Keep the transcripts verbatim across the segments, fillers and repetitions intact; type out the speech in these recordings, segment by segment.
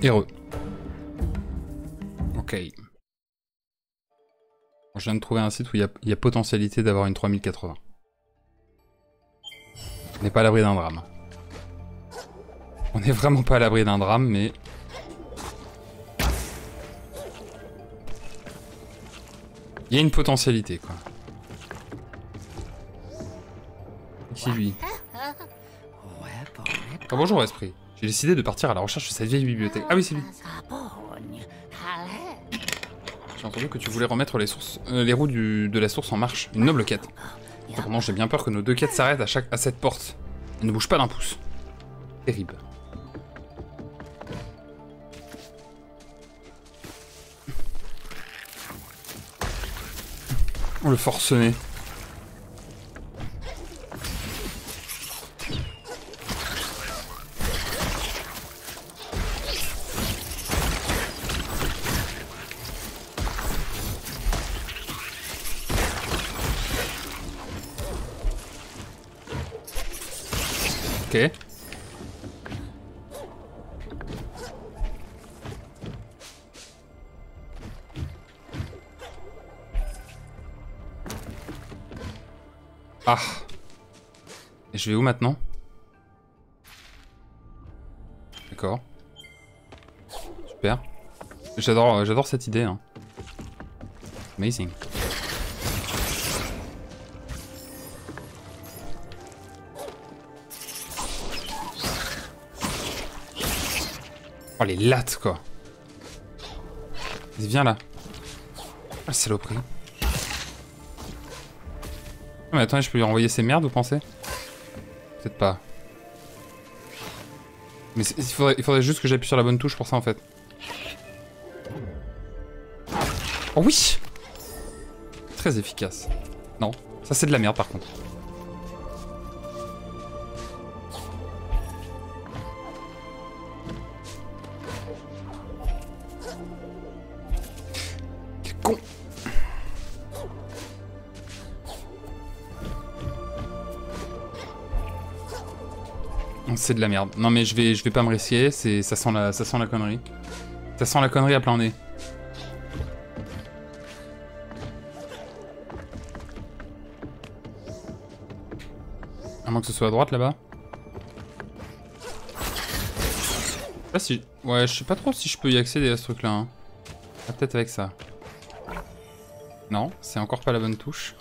Heureux. Ok. Je viens de trouver un site où il y a, il y a potentialité d'avoir une trois mille quatre-vingts. On n'est pas à l'abri d'un drame. On n'est vraiment pas à l'abri d'un drame, mais... il y a une potentialité, quoi. Qui lui? Ah, bonjour, esprit. J'ai décidé de partir à la recherche de cette vieille bibliothèque. Ah oui, c'est lui. J'ai entendu que tu voulais remettre les, sources, euh, les roues du, de la source en marche. Une noble quête. Cependant, j'ai bien peur que nos deux quêtes s'arrêtent à, chaque, à cette porte. Elle ne bouge pas d'un pouce. Terrible. Oh, le forcené. Ok. Ah. Et je vais où maintenant? D'accord. Super. J'adore, j'adore cette idée. Hein. Amazing. Oh les lattes quoi. Viens là. Ah saloperie. Mais attendez, je peux lui renvoyer ses merdes, vous pensez? Peut-être pas. Mais il faudrait, il faudrait juste que j'appuie sur la bonne touche pour ça en fait. Oh oui! Très efficace. Non, ça c'est de la merde par contre. Quel con! C'est de la merde. Non mais je vais, je vais pas me risquer, c'est, ça sent la, ça sent la connerie. Ça sent la connerie à plein nez. À moins que ce soit à droite là-bas. Là si, ouais, je sais pas trop si je peux y accéder à ce truc-là. Hein. Ah, peut-être avec ça. Non, c'est encore pas la bonne touche.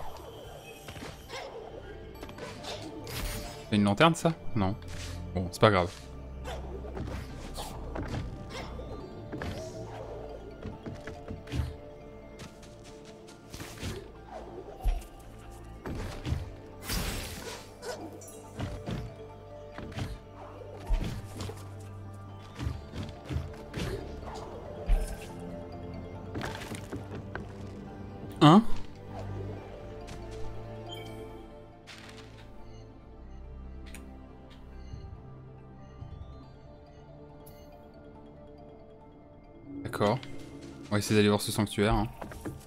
C'est une lanterne ça? Non. Bon, c'est pas grave. Hein? D'accord. On va essayer d'aller voir ce sanctuaire. Hein.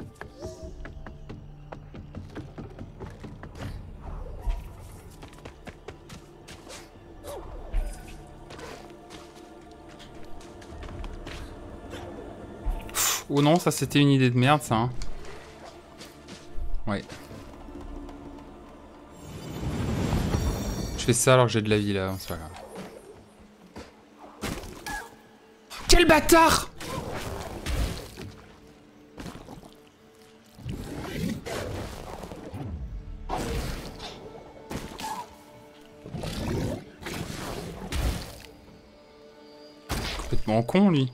Pff, oh non, ça c'était une idée de merde ça. Hein. Ouais. Je fais ça alors que j'ai de la vie là, c'est pas grave. Quel bâtard! Complètement con lui.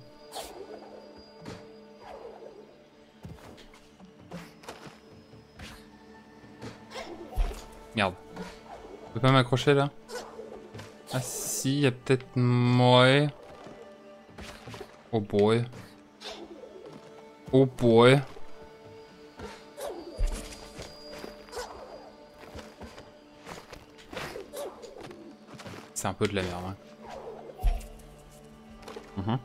Merde. Je peux pas m'accrocher là? Ah si, il y a peut-être... Ouais. Oh boy. Oh boy. C'est un peu de la merde. Hein. Mm-hmm.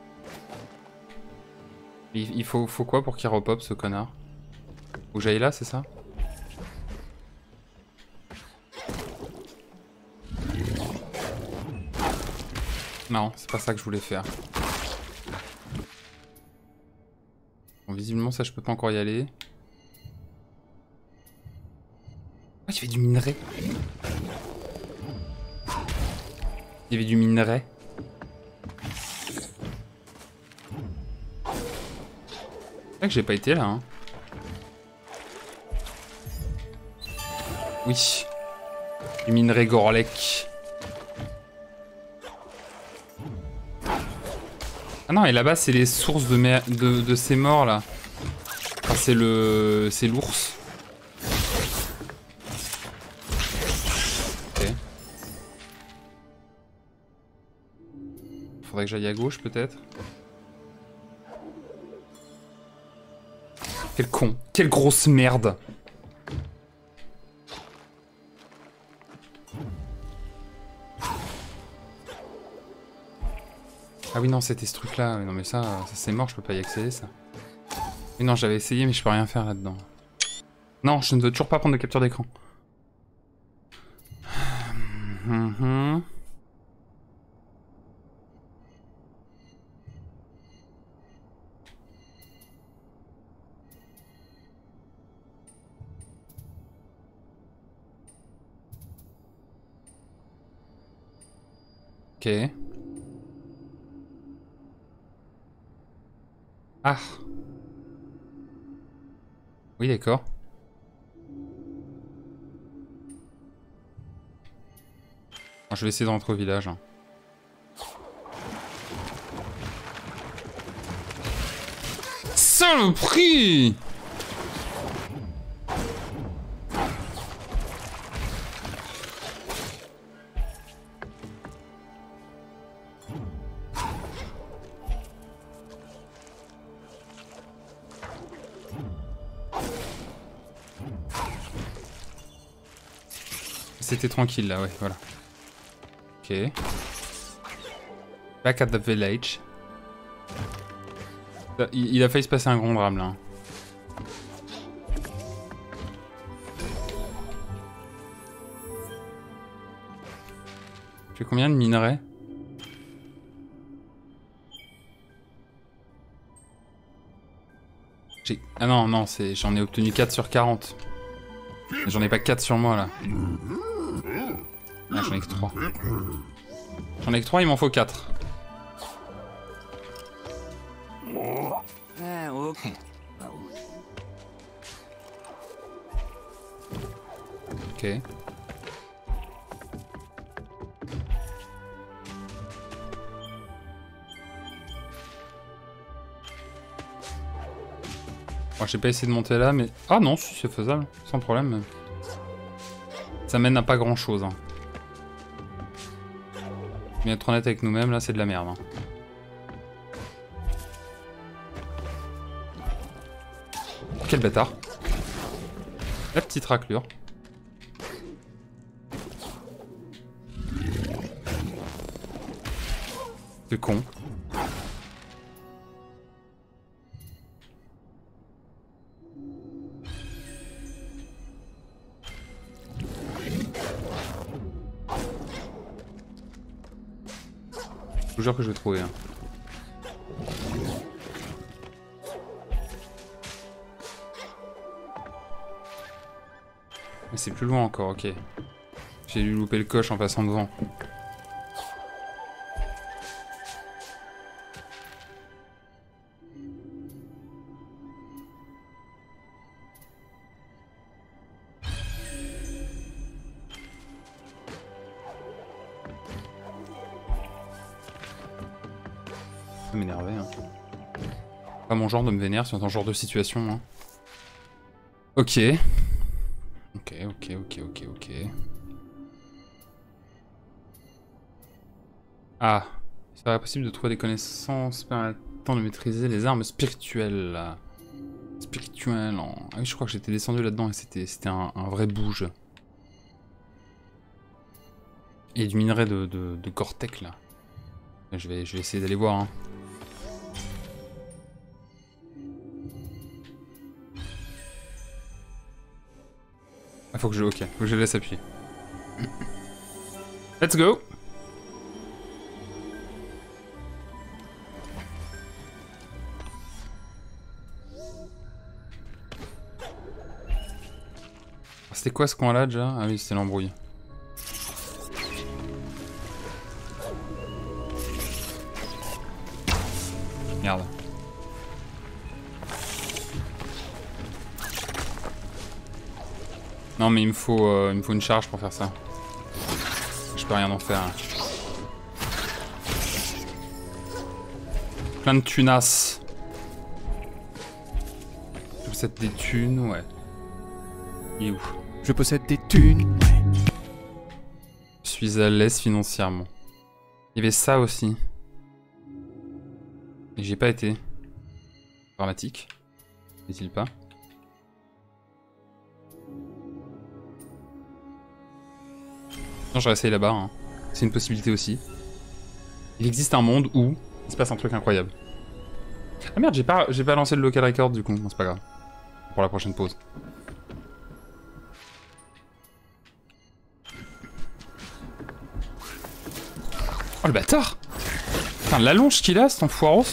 Il, il faut, faut quoi pour qu'il repop ce connard? Faut que j'aille là, c'est ça? Non, c'est pas ça que je voulais faire. Bon, visiblement ça je peux pas encore y aller. Ah, il y avait du minerai. Il y avait du minerai. C'est vrai que j'ai pas été là. Hein. Oui. Du minerai Gorlek. Ah non, et là-bas c'est les sources de, de, de ces morts là. Enfin, c'est le... c'est l'ours. Ok. Faudrait que j'aille à gauche peut-être. Quel con. Quelle grosse merde. Ah oui non, c'était ce truc là. Non mais ça, ça c'est mort, je peux pas y accéder ça. Oui non, j'avais essayé mais je peux rien faire là-dedans. Non, je ne veux toujours pas prendre de capture d'écran. Mm-hmm. Ok. Ah. Oui, d'accord. Je vais essayer de rentrer au village. Hein. Saloperie! C'était tranquille là, ouais, voilà. Ok. Back at the village. Il, il a failli se passer un grand drame là. Tu fais combien de minerais? J'ai... Ah non, non, j'en ai obtenu quatre sur quarante. J'en ai pas quatre sur moi là. Ah, j'en ai que trois. J'en ai que trois, il m'en faut quatre. Ok. Bon, j'ai pas essayé de monter là, mais... Ah non, si, c'est faisable, sans problème. Ça mène à pas grand chose. Hein. Mais être honnête avec nous-mêmes, là, c'est de la merde. Hein. Quel bâtard. La petite raclure. C'est con. Je vous jure que je vais trouver. Hein. Mais c'est plus loin encore, ok. J'ai dû louper le coche en passant devant. Ça m'énervait. Hein. Pas mon genre de me vénère, c'est un genre de situation. Hein. Ok. Ok, ok, ok, ok, ok. Ah. Il serait possible de trouver des connaissances permettant de maîtriser les armes spirituelles. Spirituelles. En... Ah oui, je crois que j'étais descendu là-dedans et c'était un, un vrai bouge. Et du minerai de, de, de Cortec là. Je vais, je vais essayer d'aller voir. Hein. Ah, faut que je... Ok, faut que je laisse appuyer. Let's go! C'était quoi ce coin là déjà? Ah oui, c'était l'embrouille. Merde. Non mais il me faut, euh, il me faut une charge pour faire ça. Je peux rien en faire. Plein de tunasses. Je possède des thunes, ouais. Il est où? Je possède des thunes. Je suis à l'aise financièrement. Il y avait ça aussi. Et j'ai pas été. Dramatique. N'est-il pas? Non, je réessaye là-bas. Hein. C'est une possibilité aussi. Il existe un monde où il se passe un truc incroyable. Ah merde, j'ai pas, j'ai pas lancé le local record du coup. Bon, c'est pas grave. Pour la prochaine pause. Oh le bâtard! Putain, l'allonge qu'il a, cet enfoiros!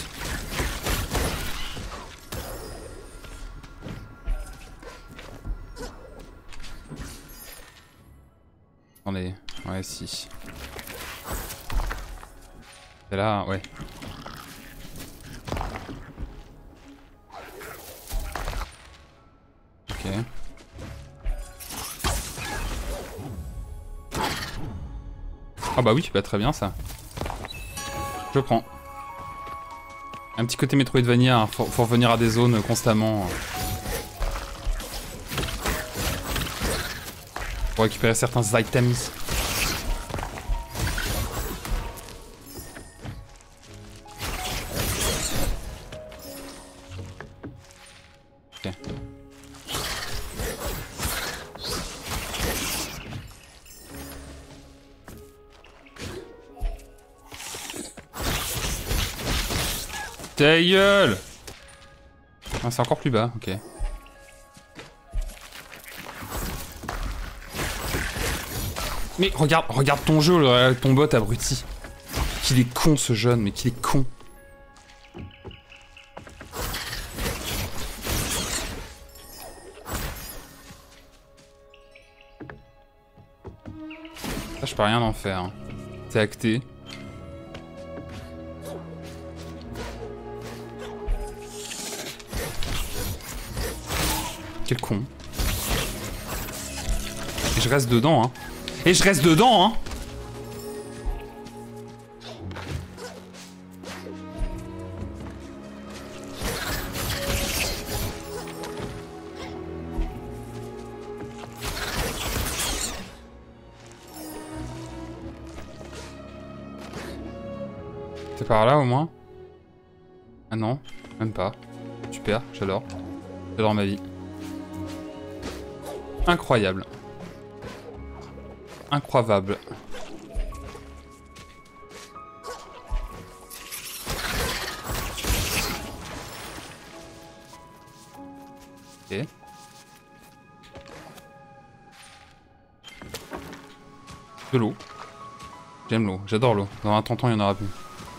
Attendez, ouais, si. Et là, ouais. Ok. Ah bah oui, bah très bien ça. Je prends. Un petit côté Metroidvania, hein. faut, faut revenir à des zones constamment. Pour récupérer certains items. Ok. Ta gueule! Ah, c'est encore plus bas, ok. Mais regarde, regarde ton jeu, le, ton bot abruti. Qu'il est con ce jeune, mais qu'il est con. Ça, je peux rien en faire. Hein. C'est acté. Quel con. Et je reste dedans, hein. Et je reste dedans, hein. C'est par là au moins? Ah non, même pas. Super, j'adore. J'adore ma vie. Incroyable. Incroyable. Ok. De l'eau. J'aime l'eau, j'adore l'eau. Dans un temps, il y en aura plus.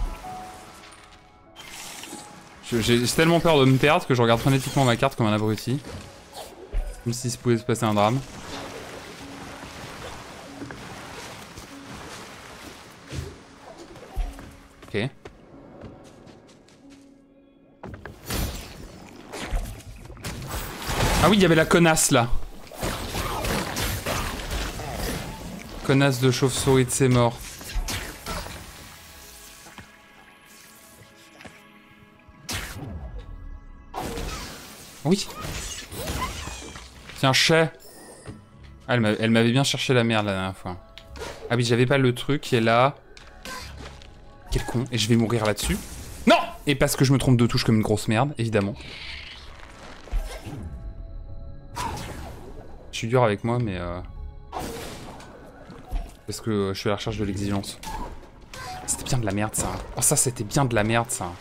J'ai tellement peur de me perdre que je regarde frénétiquement ma carte comme un abruti. Comme si ça pouvait se passer un drame. Ok. Ah oui, il y avait la connasse là. Connasse de chauve-souris de ses morts. Oui. Tiens, chais. Ah, elle m'avait bien cherché la merde la dernière fois. Ah oui, j'avais pas le truc qui est là. Quel con. Et je vais mourir là-dessus. Non! Et parce que je me trompe de touche comme une grosse merde, évidemment. Je suis dur avec moi, mais... Euh... Parce que je suis à la recherche de l'exigence. C'était bien de la merde, ça. Oh, ça, c'était bien de la merde, ça.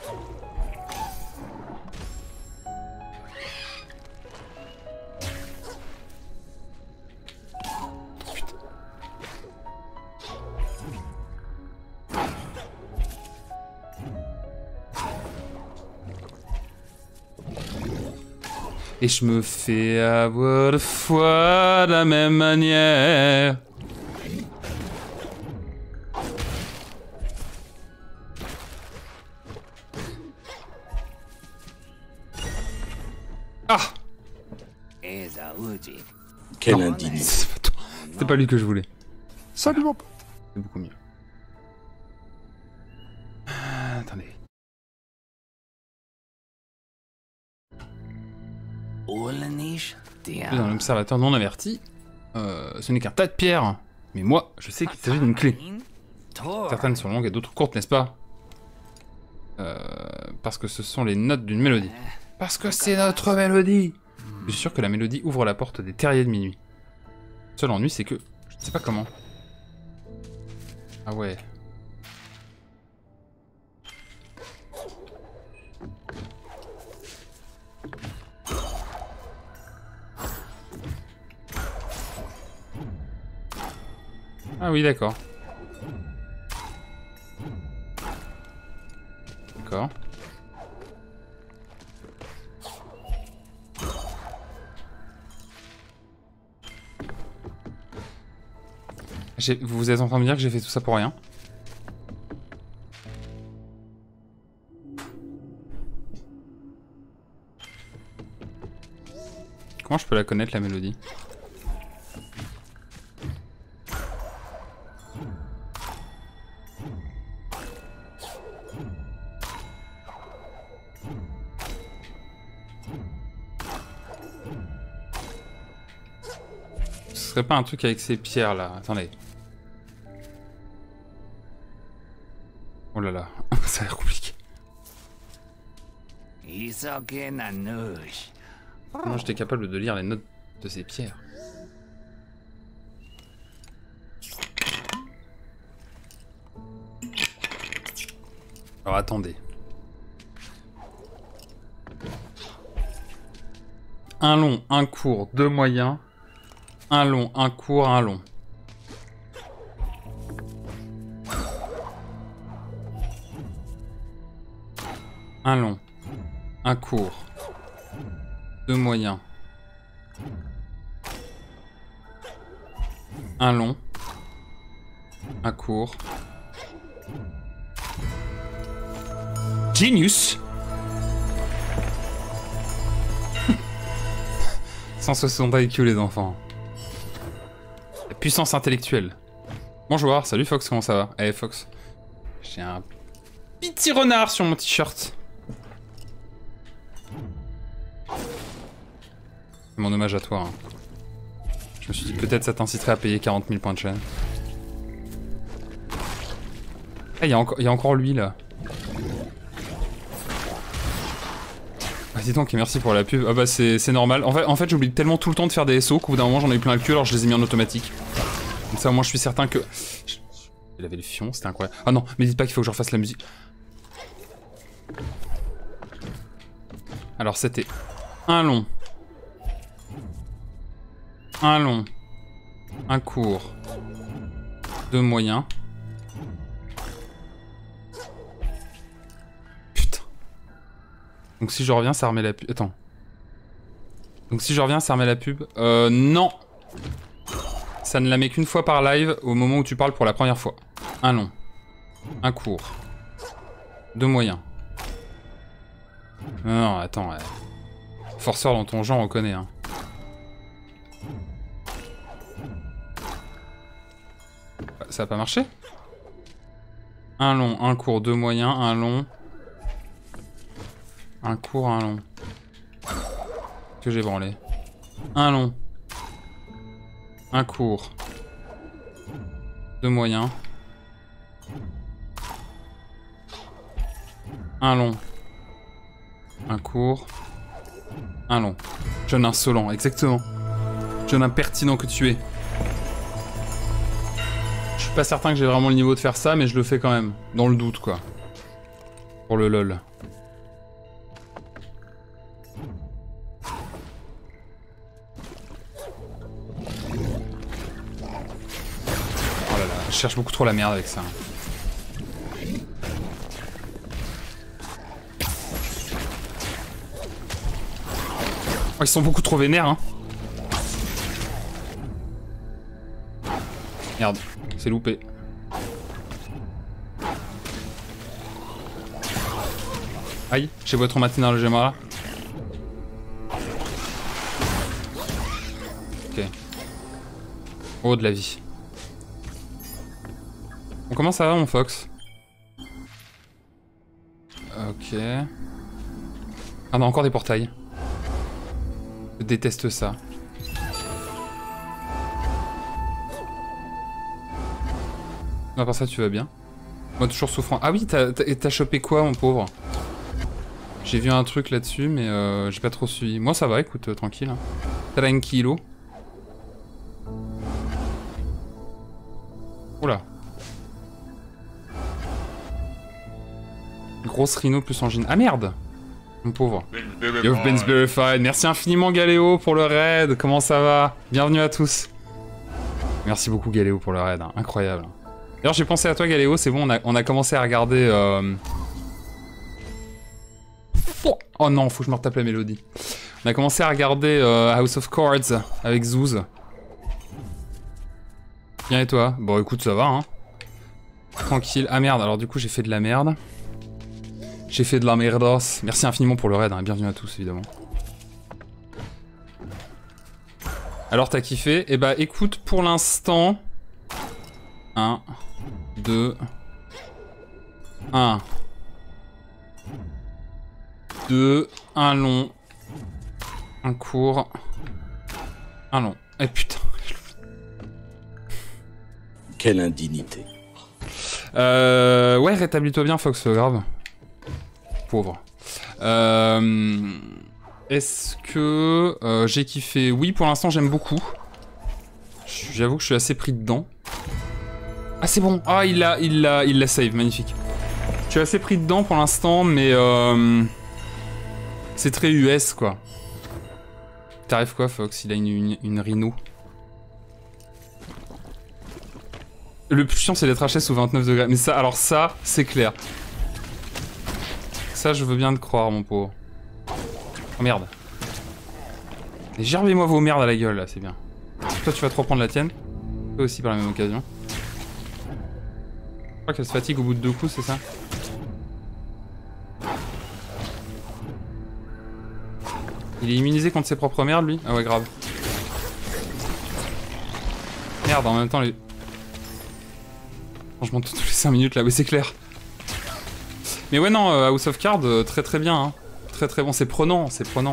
Et je me fais avoir fois de la même manière. Ah! Quel indigne. C'était pas lui que je voulais. Salut mon pote. C'est beaucoup mieux. Ah, attendez. Dans l'observateur non averti, euh, ce n'est qu'un tas de pierres. Mais moi, je sais qu'il s'agit d'une clé. Certaines sont longues et d'autres courtes, n'est-ce pas? euh, Parce que ce sont les notes d'une mélodie. Parce que c'est notre mélodie. Je suis sûr que la mélodie ouvre la porte des terriers de minuit. Le seul ennui, c'est que je ne sais pas comment. Ah ouais. Ah oui, d'accord. D'accord. Vous êtes en train de me dire que j'ai fait tout ça pour rien? Comment je peux la connaître, la mélodie? Ce serait pas un truc avec ces pierres là? Attendez. Oh là là, ça a l'air compliqué. Comment j'étais capable de lire les notes de ces pierres? Alors attendez. Un long, un court, deux moyens. Un long, un court, un long. Un long, un court, deux moyens. Un long, un court. Genius. cent soixante I Q les enfants. La puissance intellectuelle. Bonjour, salut Fox, comment ça va? Eh Fox, j'ai un petit renard sur mon t-shirt. C'est mon hommage à toi. Hein. Je me suis dit peut-être ça t'inciterait à payer quarante mille points de chaîne. Ah, il y, y a encore lui là. Ah, dis donc, et merci pour la pub. Ah bah c'est normal. En fait, en fait j'oublie tellement tout le temps de faire des S O qu'au bout d'un moment j'en ai eu plein le cul, alors je les ai mis en automatique. Comme ça au moins je suis certain que... Il avait le fion, c'était incroyable. Ah non, mais dites pas qu'il faut que je refasse la musique. Alors c'était un long. Un long. Un court. Deux moyens. Putain. Donc si je reviens, ça remet la pub. Attends. Donc si je reviens, ça remet la pub. Euh, non. Ça ne la met qu'une fois par live au moment où tu parles pour la première fois. Un long. Un court. Deux moyens. Non, non, attends. Ouais. Forceur dans ton genre, on connaît, hein. Ça a pas marché? Un long, un court, deux moyens, un long. Un court, un long. Que j'ai branlé. Un long. Un court. Deux moyens. Un long. Un court. Un long. Jeune insolent, exactement. Jeune impertinent que tu es. Je suis pas certain que j'ai vraiment le niveau de faire ça, mais je le fais quand même. Dans le doute, quoi. Pour le lol. Oh là là, je cherche beaucoup trop la merde avec ça. Oh, ils sont beaucoup trop vénères, hein. Merde, c'est loupé. Aïe, j'ai beau traumatisé dans le Gemma là. Ok. Oh, de la vie. Bon, comment ça va, mon Fox? Ok. Ah non, encore des portails. Je déteste ça. Non, par ça, tu vas bien. Moi, toujours souffrant. Ah oui, t'as chopé quoi, mon pauvre? J'ai vu un truc là-dessus, mais euh, j'ai pas trop suivi. Moi, ça va, écoute, euh, tranquille. Hein. Tranquillo. Oula. Grosse rhino plus engine. Ah merde! Mon pauvre. You've been verified. Merci infiniment, Galéo, pour le raid. Comment ça va? Bienvenue à tous. Merci beaucoup, Galéo, pour le raid. Hein. Incroyable. D'ailleurs, j'ai pensé à toi, Galéo. C'est bon, on a, on a commencé à regarder... Euh... Oh non, faut que je me retape la mélodie. On a commencé à regarder euh, House of Cards avec Zouz. Bien et toi? Bon écoute, ça va hein. Tranquille. Ah merde, alors du coup j'ai fait de la merde. J'ai fait de la merdos. Merci infiniment pour le raid, hein. Bienvenue à tous évidemment. Alors t'as kiffé? Eh bah écoute, pour l'instant... un, deux... un... deux, un long, un court, un long. Eh putain. Quelle indignité. Euh, ouais, rétablis-toi bien, Fox, grave. Pauvre. Euh, Est-ce que euh, j'ai kiffé? Oui, pour l'instant, j'aime beaucoup. J'avoue que je suis assez pris dedans. Ah, c'est bon. Ah, il l'a, il l'a, il l'a save, magnifique. Je suis assez pris dedans pour l'instant, mais euh... c'est très U S quoi. T'arrives quoi, Fox? Il a une, une, une rhino. Le plus chiant c'est d'être H S sous vingt-neuf degrés. Mais ça, alors ça, c'est clair. Ça, je veux bien te croire, mon pauvre. Oh merde. Et gerbez-moi vos merdes à la gueule là, c'est bien. Toi, tu vas te reprendre la tienne. Toi aussi par la même occasion. Je crois qu'elle se fatigue au bout de deux coups, c'est ça? Il est immunisé contre ses propres merdes, lui? Ah ouais, grave. Merde, en même temps, les... Franchement, toutes les cinq minutes, là, oui, c'est clair. Mais ouais, non, euh, House of Cards, euh, très très bien, hein. Très très bon, c'est prenant, c'est prenant.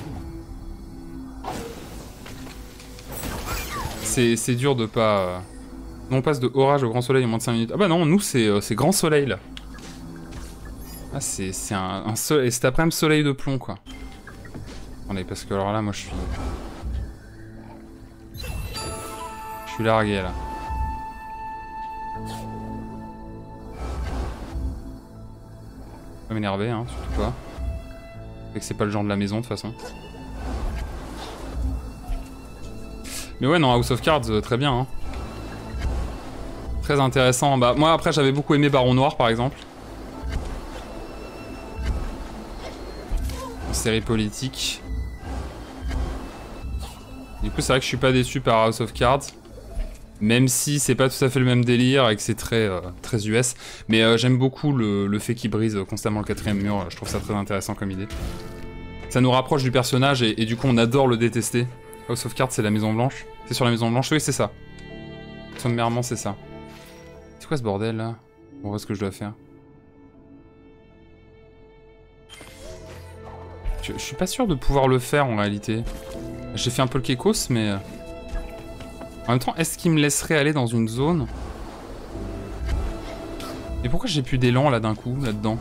C'est dur de pas... Euh... Nous, on passe de orage au grand soleil en moins de cinq minutes. Ah bah non, nous, c'est euh, grand soleil, là. Ah, c'est un, un soleil... Cet après-midi, soleil de plomb, quoi. Attendez, parce que alors là, moi je suis... Je suis largué là. Pas m'énerver, hein, surtout pas. Et que c'est pas le genre de la maison de toute façon. Mais ouais, non, House of Cards, euh, très bien. Hein. Très intéressant. Bah, moi après, j'avais beaucoup aimé Baron Noir par exemple. Une série politique. Du coup, c'est vrai que je suis pas déçu par House of Cards. Même si c'est pas tout à fait le même délire et que c'est très, euh, très U S. Mais euh, j'aime beaucoup le, le fait qu'il brise constamment le quatrième mur. Je trouve ça très intéressant comme idée. Ça nous rapproche du personnage et, et du coup, on adore le détester. House of Cards, c'est la Maison Blanche. C'est sur la Maison Blanche, oui, c'est ça. Sommairement, c'est ça. C'est quoi ce bordel là? On voit ce que je dois faire. Je, je suis pas sûr de pouvoir le faire en réalité. J'ai fait un peu le Kekos, mais... En même temps, est-ce qu'il me laisserait aller dans une zone? Mais pourquoi j'ai plus d'élan là d'un coup, là-dedans?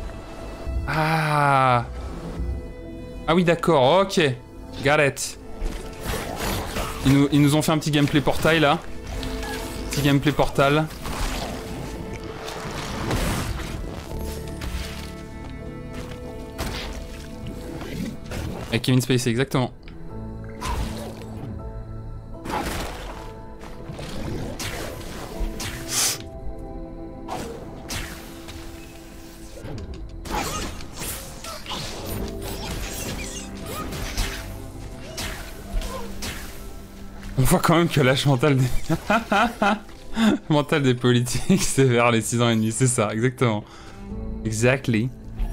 Ah Ah oui, d'accord, ok. Got it. Ils nous, ils nous ont fait un petit gameplay portail là. Petit gameplay portal. Avec Kevin Spacey, exactement. voit quand même que l'âge mental des... mental des politiques, c'est vers les six ans et demi, c'est ça, exactement. Exactly.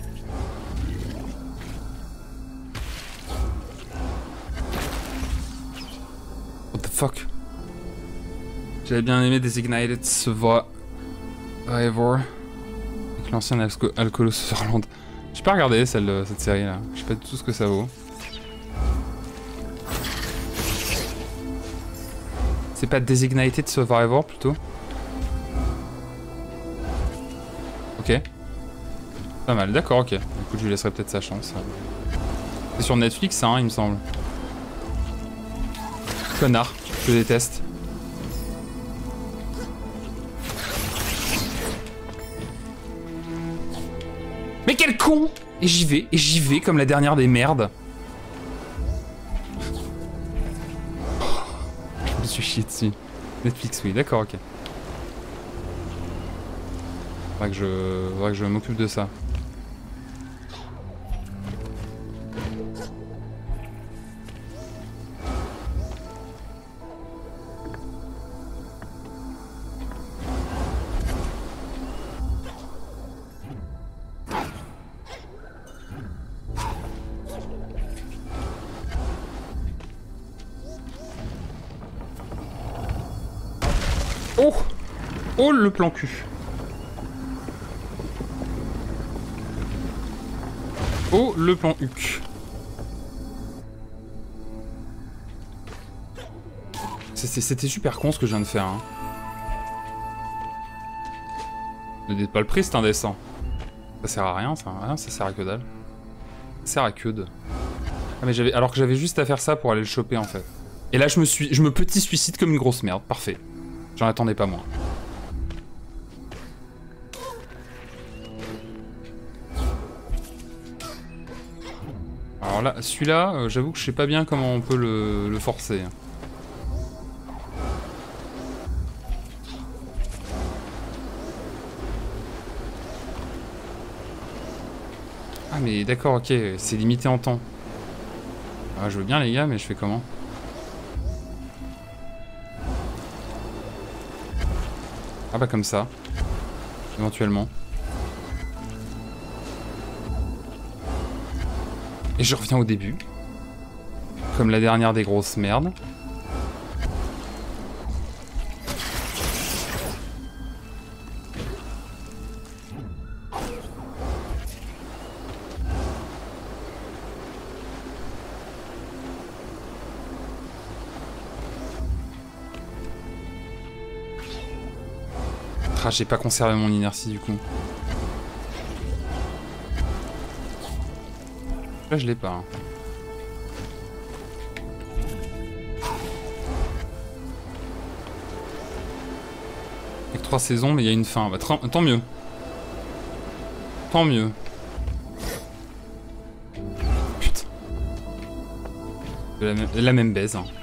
What the fuck? J'avais bien aimé Designated Survivor. Avec l'ancien alco Alcoolo Sutherland. J'ai pas regardé celle, cette série là. Je sais pas du tout ce que ça vaut. C'est pas Designated Survivor plutôt? Ok. Pas mal, d'accord, ok. Écoute, je lui laisserai peut-être sa chance. C'est sur Netflix, hein, il me semble. Connard, je déteste. Mais quel con! Et j'y vais, et j'y vais comme la dernière des merdes. Je me suis chié dessus. Netflix, oui, d'accord, ok. Faudra que je, faudra que je m'occupe de ça. Oh! Oh le plan cul. Oh le plan huc. C'était super con ce que je viens de faire. Hein. Ne dites pas le prix, c'est indécent. Ça sert à rien, ça, rien, ça sert à que dalle. Ça sert à que de. Ah, mais j'avais, alors que j'avais juste à faire ça pour aller le choper en fait. Et là je me suis, je me petit suicide comme une grosse merde. Parfait. J'en attendais pas moins. Alors là, celui-là, euh, j'avoue que je sais pas bien comment on peut le, le forcer. Ah mais d'accord, ok, c'est limité en temps. Ah, je veux bien les gars, mais je fais comment? Ah bah comme ça, éventuellement. Et je reviens au début. Comme la dernière des grosses merdes. Ah, j'ai pas conservé mon inertie du coup. Là je l'ai pas. Hein. Avec trois saisons mais il y a une fin. Bah, tant mieux. Tant mieux. Putain. La même, la même baise. Hein.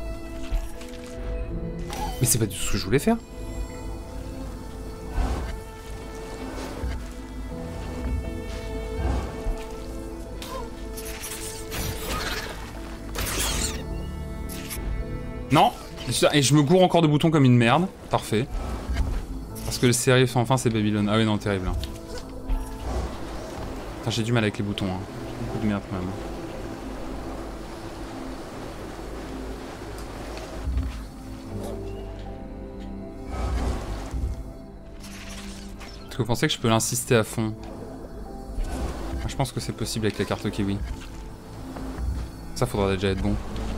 Mais c'est pas du tout ce que je voulais faire. Non. Et je me gourre encore de boutons comme une merde. Parfait. Parce que le sérif enfin c'est Babylone. Ah oui non, terrible. Enfin, j'ai du mal avec les boutons. Hein. Beaucoup de merde quand même. Est-ce que vous pensez que je peux l'insister à fond? Je pense que c'est possible avec la carte kiwi. Ça faudra déjà être bon.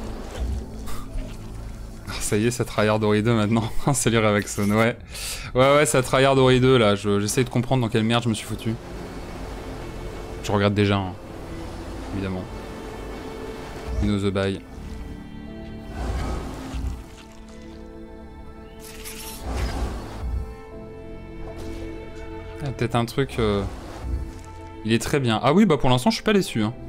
Ça y est, ça tryhard Ori deux maintenant. Salut Revaxon, ouais. Ouais, ouais, ça tryhard Ori deux là. J'essaie de comprendre dans quelle merde je me suis foutu. Je regrette déjà, hein. Évidemment. You know the buy. Ah, peut-être un truc. Euh... Il est très bien. Ah oui, bah pour l'instant, je suis pas déçu. Hein.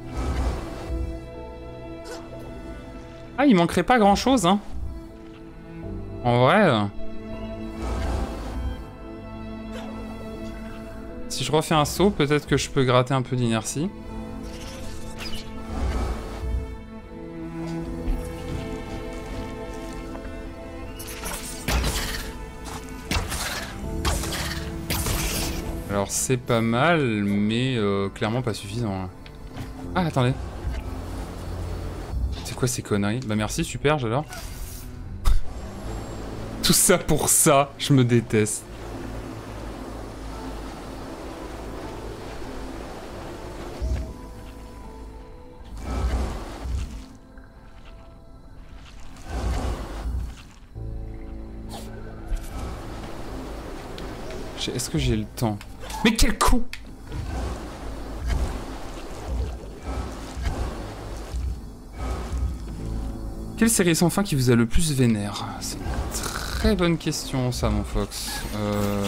Ah, il manquerait pas grand chose, hein. En vrai... Euh... Si je refais un saut, peut-être que je peux gratter un peu d'inertie. Alors c'est pas mal, mais euh, clairement pas suffisant. Hein. Ah, attendez. C'est quoi ces conneries? Bah merci, super, j'adore. Tout ça pour ça, je me déteste. Est-ce que j'ai le temps? Mais quel con! Quelle série sans fin qui vous a le plus vénère? C'est une très bonne question ça mon Fox. Euh...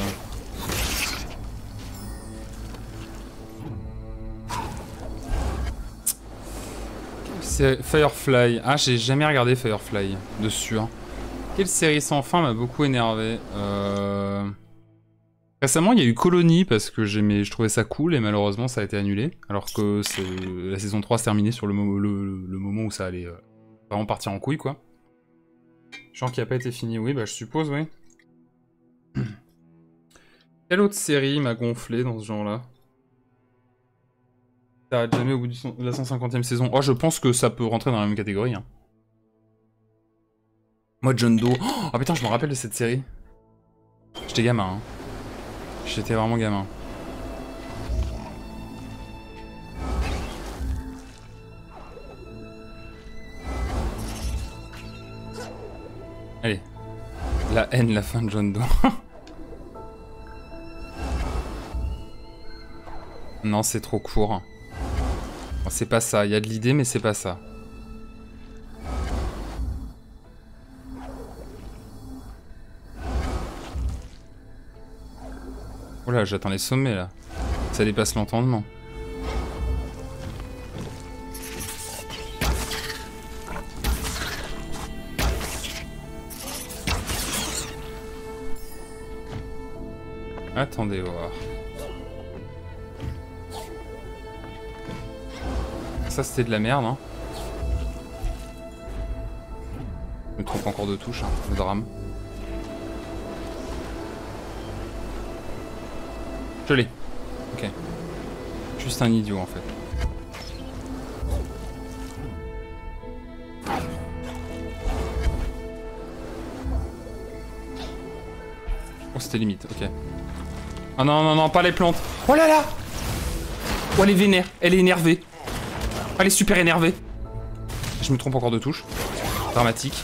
C'est Firefly. Ah, j'ai jamais regardé Firefly dessus. Hein. Quelle série sans fin m'a beaucoup énervé? Euh... Récemment, il y a eu Colony parce que j'aimais, je trouvais ça cool et malheureusement ça a été annulé. Alors que la saison trois se terminait sur le, mo le, le moment où ça allait euh, vraiment partir en couille, quoi. Genre qui a pas été fini, oui, bah je suppose, oui. Quelle autre série m'a gonflé dans ce genre-là? T'arrêtes jamais au bout de la cent cinquantième saison. Oh, je pense que ça peut rentrer dans la même catégorie. Hein. Moi, John Doe. Oh, oh putain, je me rappelle de cette série. J'étais gamin, hein. J'étais vraiment gamin. Allez. La haine, la fin de John Doe. Non, c'est trop court. C'est pas ça. Il y a de l'idée, mais c'est pas ça. Oh là, j'attends les sommets là. Ça dépasse l'entendement. Attendez voir. Ça c'était de la merde hein. Je me trompe encore de touche, hein, le drame. Je l'ai. Ok. Juste un idiot en fait. Oh c'était limite, ok. Ah non non non, pas les plantes. Oh là là. Oh elle est vénère, elle est énervée. Oh, elle est super énervée. Je me trompe encore de touche. Dramatique.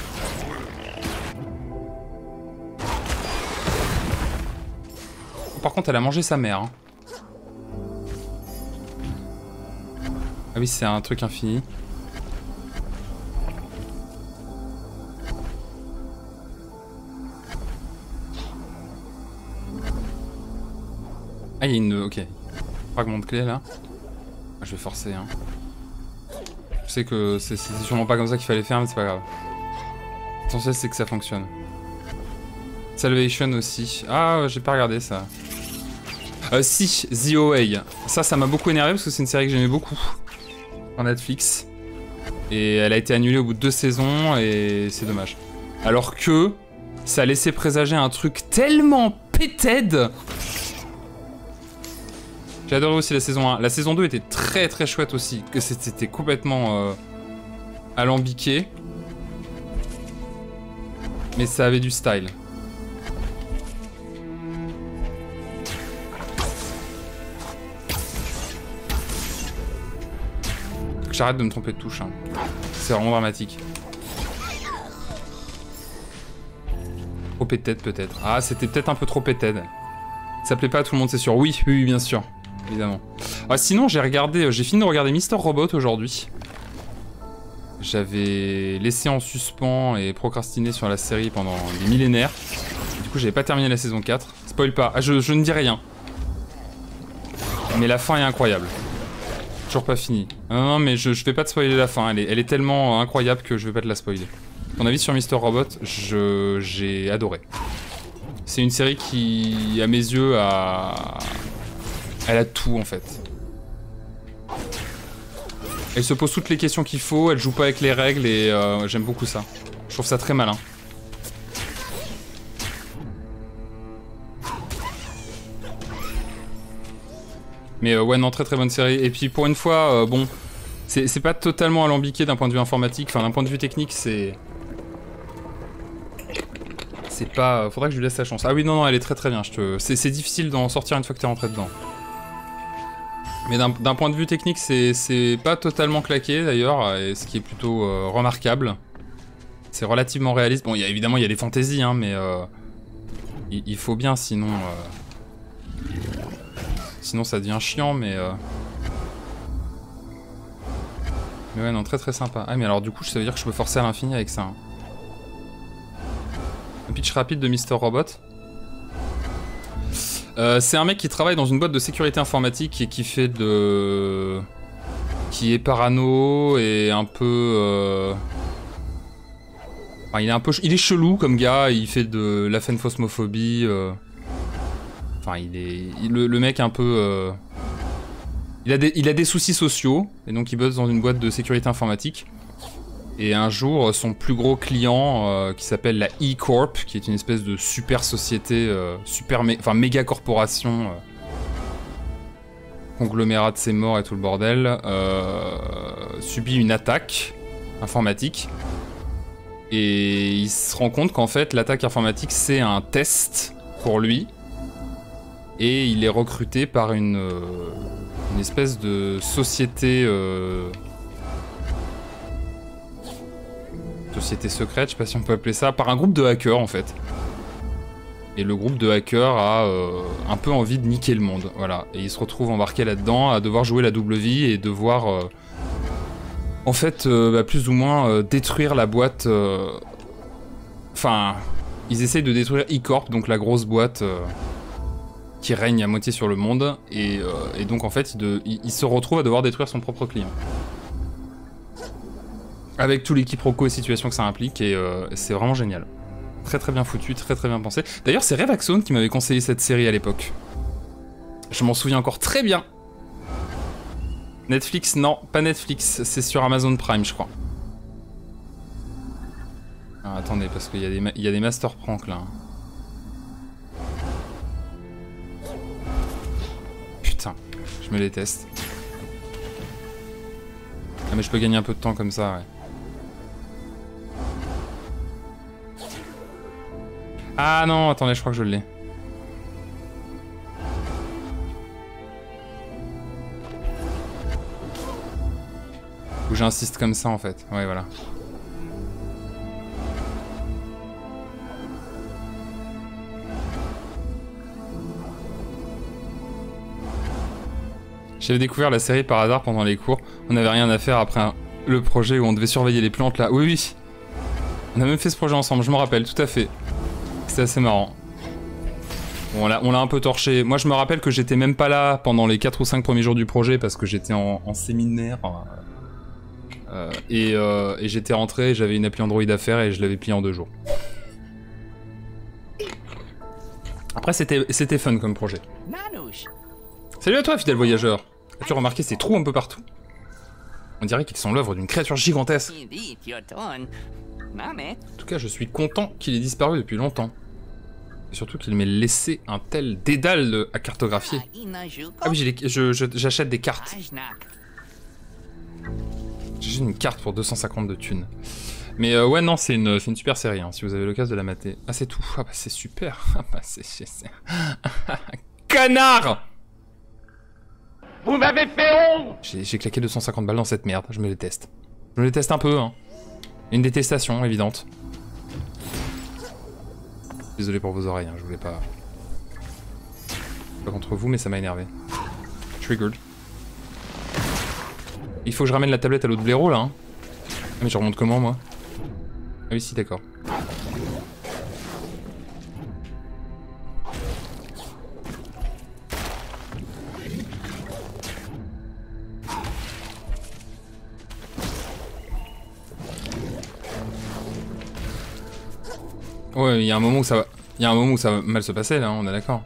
Par contre, elle a mangé sa mère. Hein. Ah oui, c'est un truc infini. Ah, il y a une... Ok. Fragment de clé, là. Ah, je vais forcer, hein. Je sais que c'est sûrement pas comme ça qu'il fallait faire, mais c'est pas grave. L'essentiel, c'est que ça fonctionne. Salvation aussi. Ah, j'ai pas regardé ça. Euh, si, The O A. Ça, ça m'a beaucoup énervé parce que c'est une série que j'aimais beaucoup. En Netflix. Et elle a été annulée au bout de deux saisons et c'est dommage. Alors que ça laissait présager un truc tellement péted. J'ai adoré aussi la saison un. La saison deux était très très chouette aussi. Que c'était complètement euh, alambiqué. Mais ça avait du style. J'arrête de me tromper de touche. Hein. C'est vraiment dramatique. Trop pétède peut-être. Ah, c'était peut-être un peu trop pétède. Ça plaît pas à tout le monde, c'est sûr. Oui, oui, bien sûr. Évidemment. Ah, sinon, j'ai regardé, j'ai fini de regarder Mister Robot aujourd'hui. J'avais laissé en suspens et procrastiné sur la série pendant des millénaires. Du coup, j'avais pas terminé la saison quatre. Spoil pas. Ah, je, je ne dis rien. Mais la fin est incroyable. Toujours pas fini. Non, non, mais je, je vais pas te spoiler la fin. Elle est, elle est tellement incroyable que je vais pas te la spoiler. Ton avis sur Mister Robot, je, j'ai adoré. C'est une série qui, à mes yeux, a... Elle a tout, en fait. Elle se pose toutes les questions qu'il faut, elle joue pas avec les règles et euh, j'aime beaucoup ça. Je trouve ça très malin. Mais euh, ouais, non, très très bonne série. Et puis pour une fois, euh, bon, c'est pas totalement alambiqué d'un point de vue informatique. Enfin, d'un point de vue technique, c'est... C'est pas... Faudrait que je lui laisse sa chance. Ah oui, non, non, elle est très très bien. Je te... C'est difficile d'en sortir une fois que t'es rentré dedans. Mais d'un point de vue technique, c'est pas totalement claqué d'ailleurs, et ce qui est plutôt euh, remarquable. C'est relativement réaliste. Bon, y a, évidemment, il y a des fantaisies, hein, mais euh, il, il faut bien, sinon... Euh, sinon, ça devient chiant, mais... Euh, mais ouais, non, très très sympa. Ah, mais alors du coup, ça veut dire que je peux forcer à l'infini avec ça. Hein. Un pitch rapide de Mister Robot. Euh, c'est un mec qui travaille dans une boîte de sécurité informatique et qui fait de... qui est parano et un peu... Euh... Enfin, il est un peu... Il est chelou comme gars, il fait de la phénophosmophobie. Euh... Enfin, il est... Il, le, le mec un peu... Euh... Il, a des... il a des soucis sociaux, et donc il bosse dans une boîte de sécurité informatique. Et un jour, son plus gros client, euh, qui s'appelle la E-Corp, qui est une espèce de super société, euh, super mé enfin méga corporation, euh, conglomérat de ses morts et tout le bordel, euh, subit une attaque informatique. Et il se rend compte qu'en fait, l'attaque informatique, c'est un test pour lui. Et il est recruté par une, euh, une espèce de société... Euh, société secrète, je sais pas si on peut appeler ça, par un groupe de hackers en fait. Et le groupe de hackers a euh, un peu envie de niquer le monde, voilà. Et il se retrouve embarqué là-dedans, à devoir jouer la double vie et devoir, euh, en fait, euh, bah, plus ou moins euh, détruire la boîte. Euh... Enfin, ils essayent de détruire E-Corp, donc la grosse boîte euh, qui règne à moitié sur le monde. Et, euh, et donc en fait, il, de, il, il se retrouve à devoir détruire son propre client. Avec tous les quiproquos et situations que ça implique, et euh, c'est vraiment génial. Très très bien foutu, très très bien pensé. D'ailleurs, c'est Revaxone qui m'avait conseillé cette série à l'époque. Je m'en souviens encore très bien. Netflix, non, pas Netflix, c'est sur Amazon Prime, je crois. Ah, attendez, parce qu'il y, y a des master pranks là. Putain, je me déteste. Ah, mais je peux gagner un peu de temps comme ça, ouais. Ah non, attendez, je crois que je l'ai. Ou j'insiste comme ça en fait, ouais voilà. J'avais découvert la série par hasard pendant les cours. On n'avait rien à faire après un... le projet où on devait surveiller les plantes là. Oui oui. On a même fait ce projet ensemble, je me rappelle, tout à fait. C'est assez marrant. Bon, on l'a un peu torché. Moi, je me rappelle que j'étais même pas là pendant les quatre ou cinq premiers jours du projet parce que j'étais en, en séminaire. Euh, et euh, et j'étais rentré, j'avais une appli Android à faire et je l'avais plié en deux jours. Après, c'était fun comme projet. Salut à toi, fidèle voyageur. As-tu remarqué ces trous un peu partout? On dirait qu'ils sont l'œuvre d'une créature gigantesque. En tout cas, je suis content qu'il ait disparu depuis longtemps. Et surtout qu'il m'ait laissé un tel dédale à cartographier. Ah oui, j'achète des cartes. J'ai une carte pour deux cent cinquante de thunes. Mais euh, ouais, non, c'est une, une super série, hein, si vous avez l'occasion de la mater. Ah, c'est tout. Ah bah c'est super. Ah bah c'est... Connard! Vous m'avez fait honte! J'ai claqué deux cent cinquante balles dans cette merde, je me déteste. Je me déteste un peu, hein. Une détestation évidente. Désolé pour vos oreilles, hein, je voulais pas... Pas contre vous, mais ça m'a énervé. Triggered. Il faut que je ramène la tablette à l'autre blaireau, là, hein. Ah, mais je remonte comment, moi? Ah oui, si, d'accord. Ouais, il y a un moment où ça va... Il y a un moment où ça va mal se passer, là, on est d'accord.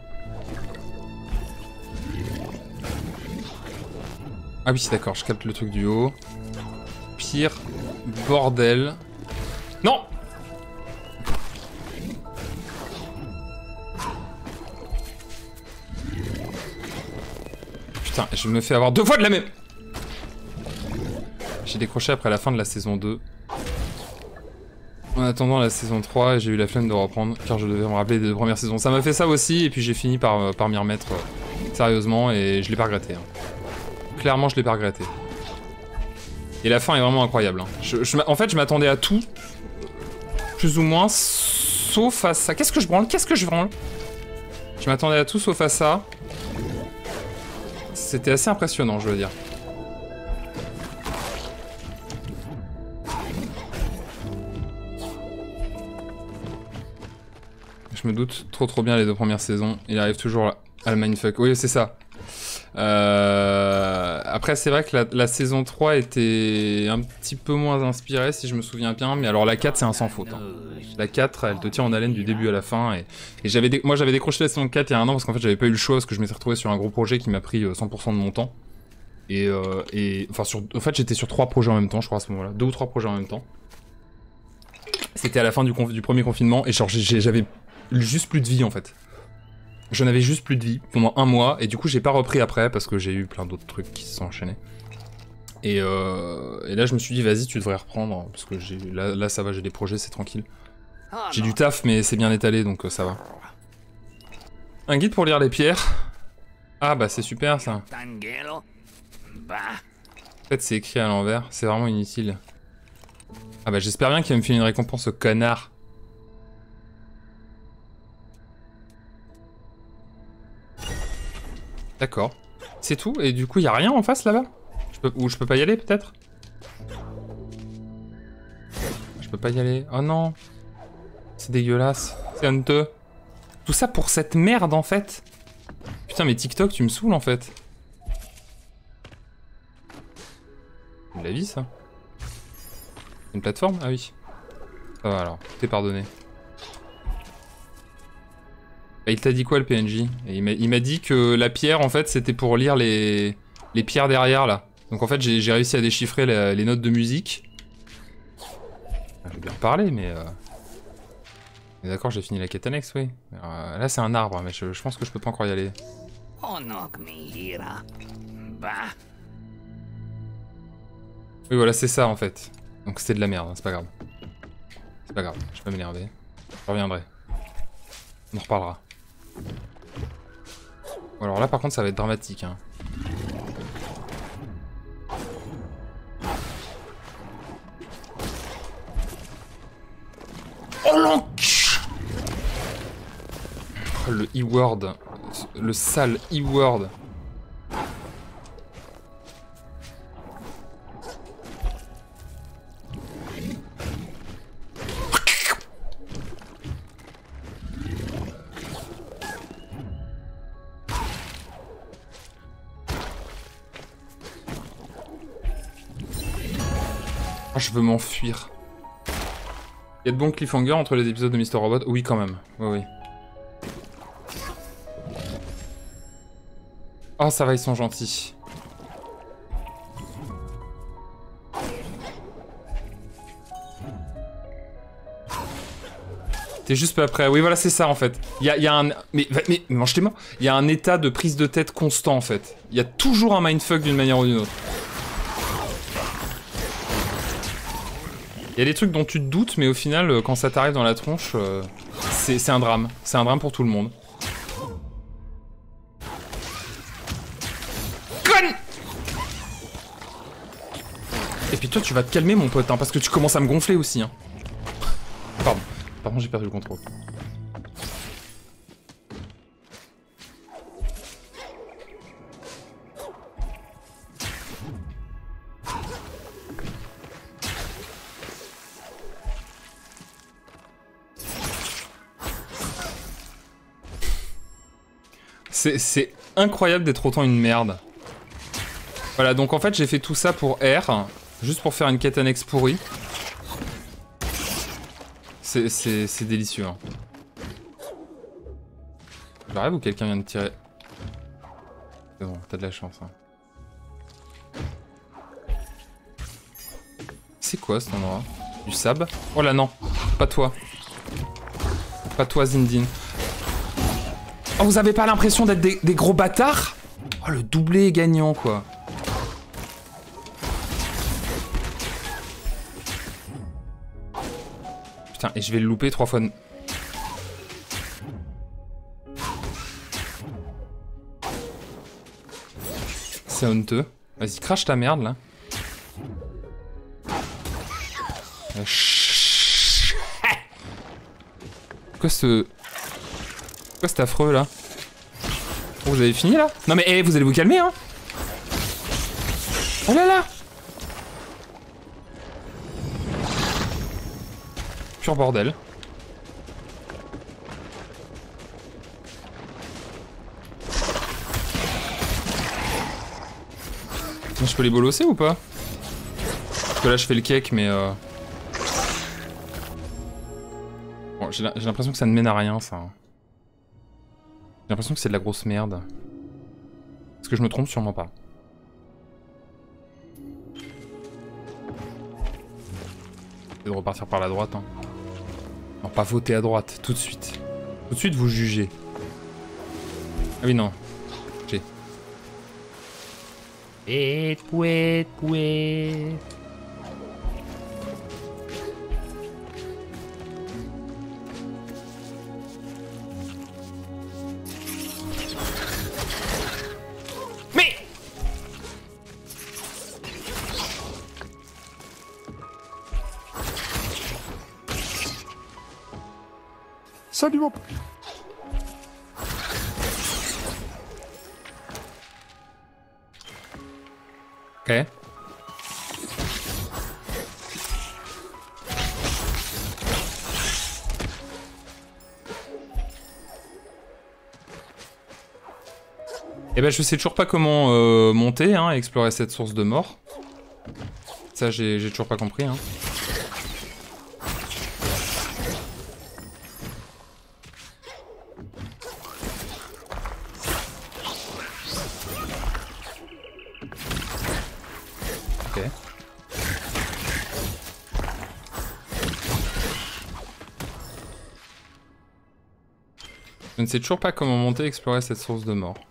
Ah oui, d'accord, je capte le truc du haut. Pire bordel. Non! Putain, je me fais avoir deux fois de la même... J'ai décroché après la fin de la saison deux. En attendant la saison trois, j'ai eu la flemme de reprendre, car je devais me rappeler des deux premières saisons. Ça m'a fait ça aussi, et puis j'ai fini par, par m'y remettre euh, sérieusement, et je l'ai pas regretté. Hein. Clairement, je l'ai pas regretté. Et la fin est vraiment incroyable. Hein. Je, je, en fait, je m'attendais à tout, plus ou moins, sauf à ça. Qu'est-ce que je branle? Qu'est-ce que je branle? Je m'attendais à tout sauf à ça. C'était assez impressionnant, je veux dire. Je me doute trop trop bien les deux premières saisons. Il arrive toujours à le mindfuck. Oui, c'est ça. Euh... Après, c'est vrai que la, la saison trois était un petit peu moins inspirée, si je me souviens bien. Mais alors, la quatre, c'est un sans faute. Hein. La quatre, elle te tient en haleine du début à la fin. Et, et j'avais dé... moi, j'avais décroché la saison quatre il y a un an parce qu'en fait, j'avais pas eu le choix parce que je m'étais retrouvé sur un gros projet qui m'a pris cent pour cent de mon temps. Et, euh, et enfin, sur... en fait, j'étais sur trois projets en même temps, je crois, à ce moment-là. Deux ou trois projets en même temps. C'était à la fin du, conf... du premier confinement et genre, j'avais juste plus de vie en fait. Je n'avais juste plus de vie pendant un mois et du coup j'ai pas repris après parce que j'ai eu plein d'autres trucs qui se sont enchaînés. Et, euh, et là je me suis dit vas-y tu devrais reprendre parce que j'ai là, là ça va, j'ai des projets, c'est tranquille. J'ai du taf mais c'est bien étalé donc euh, ça va. Un guide pour lire les pierres. Ah bah c'est super ça. En fait c'est écrit à l'envers, c'est vraiment inutile. Ah bah j'espère bien qu'il va me filer une récompense au connard. D'accord. C'est tout? Et du coup, il y a rien en face là-bas? Ou je peux pas y aller peut-être? Je peux pas y aller. Oh non. C'est dégueulasse. C'est honteux. Tout ça pour cette merde en fait. Putain, mais TikTok, tu me saoules en fait. C'est de la vie ça. Une plateforme? Ah oui. Ça va alors, t'es pardonné. Bah, il t'a dit quoi le P N J? Et il m'a dit que la pierre en fait c'était pour lire les, les pierres derrière là. Donc en fait j'ai réussi à déchiffrer la, les notes de musique. Je vais bien reparler mais... Euh... D'accord, j'ai fini la quête annexe, oui. Euh, là c'est un arbre mais je, je pense que je peux pas encore y aller. Oui voilà c'est ça en fait. Donc c'était de la merde, hein, c'est pas grave. C'est pas grave, je vais pas m'énerver. Je reviendrai. On en reparlera. Bon, alors là par contre ça va être dramatique hein. Oh l'enc... Le E-word. Le sale E-word. Je veux m'enfuir. Il y a de bons cliffhangers entre les épisodes de Mister Robot? Oui, quand même. Oui, oui. Oh, ça va, ils sont gentils. T'es juste pas prêt. Oui, voilà, c'est ça, en fait. Il y a, y a un... Mais, mais mange tes mains. Il y a un état de prise de tête constant, en fait. Il y a toujours un mindfuck d'une manière ou d'une autre. Il y a des trucs dont tu te doutes, mais au final, quand ça t'arrive dans la tronche, euh, c'est un drame. C'est un drame pour tout le monde. Conne! Et puis toi, tu vas te calmer, mon pote, hein, parce que tu commences à me gonfler aussi. Hein. Pardon. Pardon, j'ai perdu le contrôle. C'est incroyable d'être autant une merde. Voilà, donc en fait j'ai fait tout ça pour R, juste pour faire une quête annexe pourrie. C'est délicieux. Hein. J'arrive ou quelqu'un vient de tirer? C'est bon, t'as de la chance. Hein. C'est quoi cet endroit? Du sable? Oh là non, pas toi. Pas toi Zindine. Oh, vous avez pas l'impression d'être des, des gros bâtards? Oh, le doublé gagnant, quoi. Putain, et je vais le louper trois fois. De... C'est honteux. Vas-y, crache ta merde, là. Quoi ce... Quoi cet affreux, là? Oh, vous avez fini, là? Non mais, hey, vous allez vous calmer, hein? Oh là là! Pur bordel. Je peux les bolosser ou pas? Parce que là je fais le cake mais euh... Bon, j'ai l'impression que ça ne mène à rien ça. J'ai l'impression que c'est de la grosse merde. Est-ce que je me trompe? Sûrement pas. C'est de repartir par la droite. Hein. Non, pas voter à droite, tout de suite. Tout de suite vous jugez. Ah oui non. J'ai. Et pouet pouet. Mais Salut mon... Ok. Eh ben je sais toujours pas comment euh, monter, hein, et explorer cette source de mort. Ça j'ai toujours pas compris, hein. Ok. Je ne sais toujours pas comment monter et explorer cette source de mort.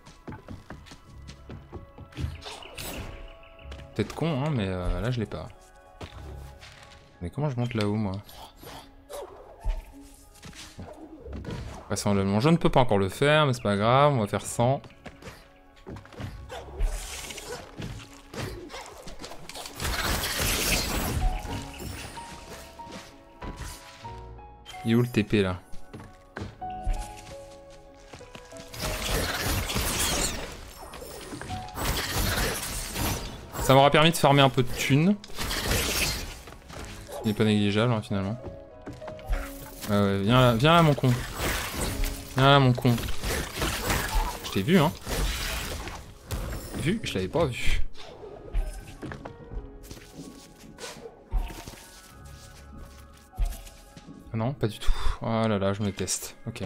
Peut-être con, hein, mais euh, là je l'ai pas. Mais comment je monte là-haut, moi? Vraisemblablement, je ne peux pas encore le faire, mais c'est pas grave, on va faire cent. Il est où le T P là? Ça m'aura permis de farmer un peu de thunes. Il n'est pas négligeable hein, finalement. Ouais, ouais, viens là, viens là mon con. Viens là mon con. Je t'ai vu hein. Vu? Je l'avais pas vu. Ah non, pas du tout. Oh là là, je me teste. Ok.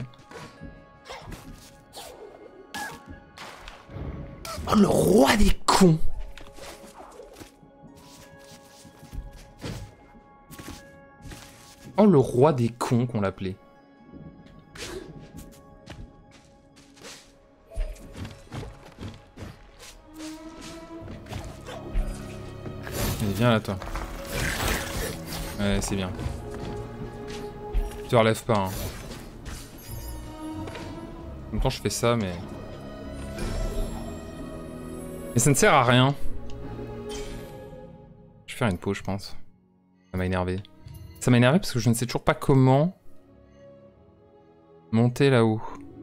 Oh le roi des cons! Oh le roi des cons qu'on l'appelait. Allez, viens là toi. Ouais, c'est bien. Tu te relèves pas hein. En même temps je fais ça mais... Mais ça ne sert à rien. Je vais faire une pause je pense. Ça m'a énervé. Ça m'a énervé parce que je ne sais toujours pas comment monter là-haut.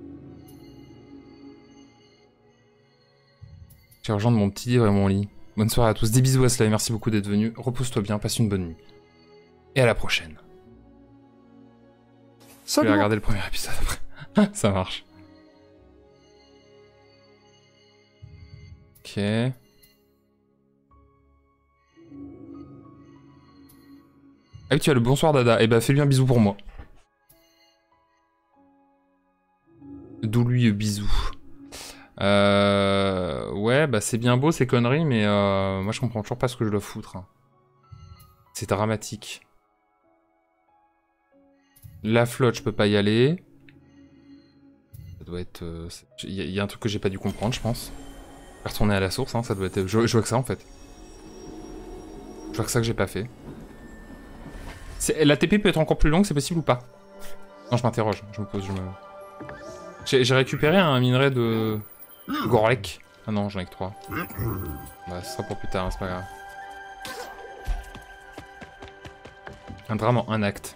J'ai rejoint mon petit livre et mon lit. Bonne soirée à tous. Des bisous à cela et merci beaucoup d'être venu. Repose-toi bien, passe une bonne nuit. Et à la prochaine. Salut. Je vais regarder le premier épisode après. Ça marche. Ok. Ah oui, tu as le bonsoir Dada. Eh bah fais-lui un bisou pour moi. D'où lui bisou. Euh... Ouais, bah c'est bien beau ces conneries, mais euh... moi je comprends toujours pas ce que je dois foutre. C'est dramatique. La flotte, je peux pas y aller. Ça doit être... Il euh, y, y a un truc que j'ai pas dû comprendre, je pense. Je vais retourner à la source, hein, ça doit être... Je, je vois que ça en fait. Je vois que ça que j'ai pas fait. La T P peut être encore plus longue, c'est possible ou pas? Non, je m'interroge, je me pose, je me... J'ai récupéré un minerai de... Gorlek. Ah non, j'en ai que trois. Bah, ce sera pour plus tard, hein, c'est pas grave. Un drame en un acte.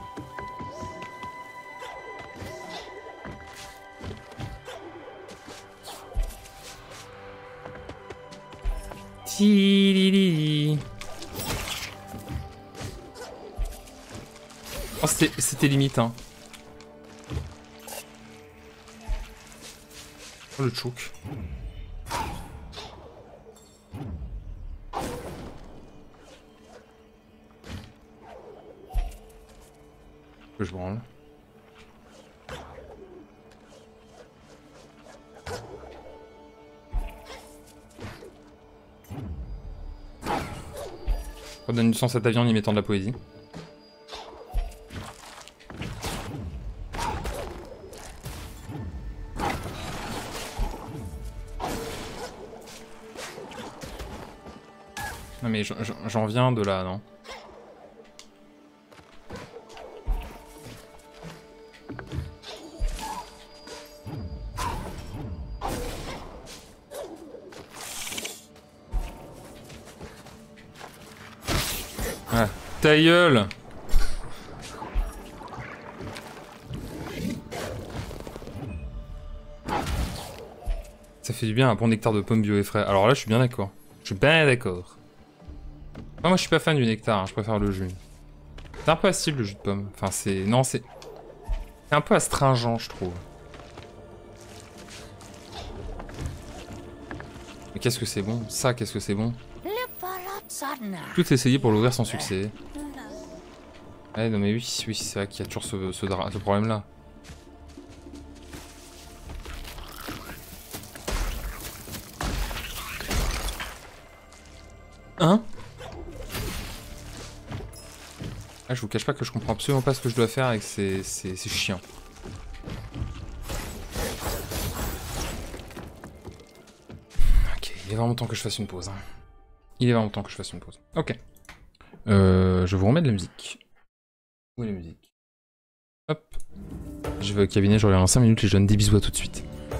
Tilili. Oh, c'était limite, hein. Oh, le choke. Que je branle. Redonne du sens à ta vie en y mettant de la poésie. Non mais j'en viens de là, non? Ah, ta gueule! Ça fait du bien un bon nectar de pommes bio et frais. Alors là, je suis bien d'accord. Je suis bien d'accord. Ah, moi, je suis pas fan du nectar, hein, je préfère le jus. C'est un peu acide le jus de pomme. Enfin, c'est... Non, c'est... C'est un peu astringent, je trouve. Mais qu'est-ce que c'est bon? Ça, qu'est-ce que c'est bon? Tout essayer pour l'ouvrir sans succès. Ouais, non mais oui, oui, c'est vrai qu'il y a toujours ce, ce, ce problème-là. Hein? Ah, je vous cache pas que je comprends absolument pas ce que je dois faire avec ces, ces, ces chiens. Ok, il est vraiment temps que je fasse une pause. Hein. Il est vraiment temps que je fasse une pause. Ok. Euh, je vous remets de la musique. Où est la musique? Hop. Je vais au cabinet, je reviens dans cinq minutes, les jeunes. Des bisous à tout de suite.